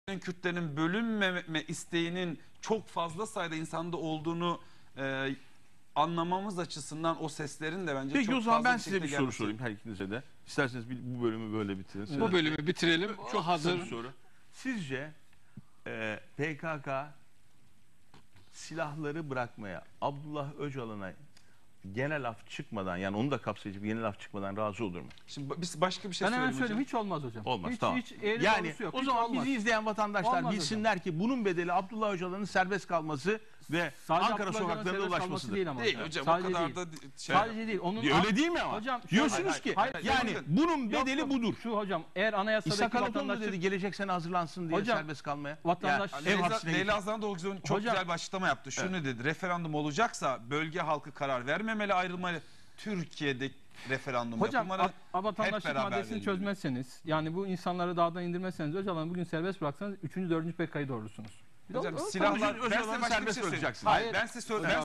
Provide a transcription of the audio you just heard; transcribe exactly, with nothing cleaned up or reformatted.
Kürtlerin bölünmeme isteğinin çok fazla sayıda insanda olduğunu e, anlamamız açısından o seslerin de bence Peki çok o zaman fazla ben size bir soru gelmesi. sorayım her ikinize de. İsterseniz bir- bu bölümü böyle bitirin. Size Bu de- bölümü bitirelim. Çok kısa hazır. bir soru. Sizce e, P K K silahları bırakmaya Abdullah Öcalan'a genel af çıkmadan, yani onu da kapsayıcı bir genel af çıkmadan razı olur mu? Şimdi biz başka bir şey Ben hemen söyleyeyim söyleyeyim, hocam. hiç olmaz hocam. Olmaz, hiç, tamam. Hiç eğri Yani doğrusu yok. o hiç zaman olmaz. bizi izleyen vatandaşlar Olmaz bilsinler ki bunun bedeli Abdullah Öcalan'ın serbest kalması ve Sadece Ankara Abdullah Öcalan'ın sokaklarına serbest kalması ulaşmasıdır. değil ama Değil hocam. hocam Sadece o kadar değil. da şey. Sadece değil. Onun Öyle değil mi ama? Hocam, diyorsunuz hayır, ki hayır, hayır, yani bakın. bunun Yok, bedeli yok. budur. Şu hocam, eğer anayasadaki İshak Alaton da vatandaşlık... dedi gelecek sene hazırlansın diye Hocam, serbest kalmaya. vatandaş- Yani Leyla, ev hapsine Leyla gitsin. Azdan Doğru çok Hocam- güzel bir açıklama yaptı. Şunu dedi: referandum olacaksa bölge halkı karar vermemeli, ayrılmalı. Türkiye'de referandum Hocam, yapılmalı. a- a- vatandaşlık Hep beraber maddesini verelim. çözmezseniz, yani bu insanları dağdan indirmezseniz, Öcalan'ı bugün serbest bıraksanız üçüncü dördüncü P K K'yı doğurursunuz. Hocam O- o- silahlar, Öcalan'ı ben size başka bir serbest şey söyleyeyim. bırakacaksın. Hayır, Hayır. ben size söyle, Hocam, ben